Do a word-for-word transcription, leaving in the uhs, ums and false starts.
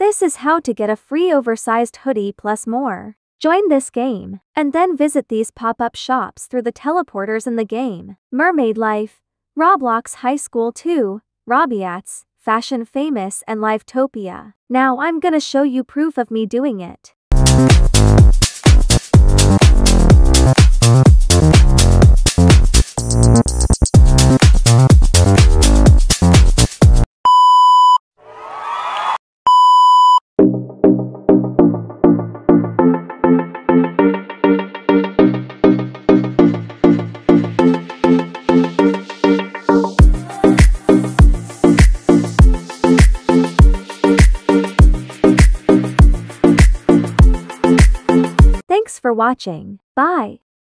This is how to get a free oversized hoodie plus more. Join this game, and then visit these pop-up shops through the teleporters in the game. Mermaid Life, Roblox High School two, 𝙷𝚊𝚜𝚑𝚝, Fashion Famous and 𝙷𝚊𝚜𝚑𝚝. Now I'm gonna show you proof of me doing it. Thanks for watching. Bye.